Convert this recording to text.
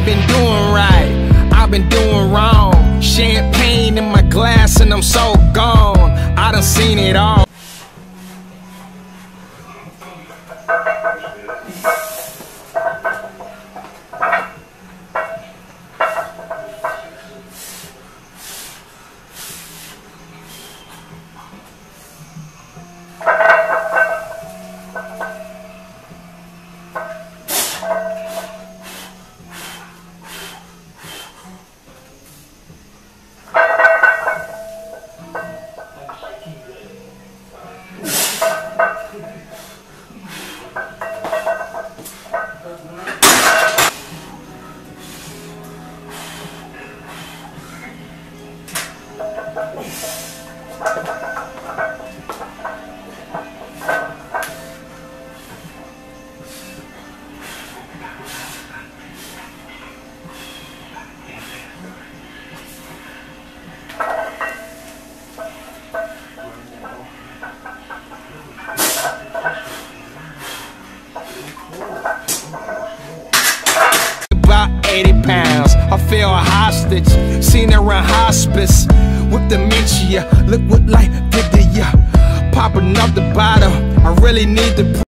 been doing right, I've been doing wrong. Champagne in my glass and I'm so gone. I done seen it all. About 80 pounds, I feel a hostage. Seen her in hospice with dementia. Look what life did to ya. Popping up the bottle, I really need to